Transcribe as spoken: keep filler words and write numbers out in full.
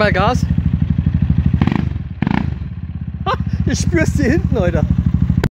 mal Gas. Ha, ich spür's hier hinten, Alter.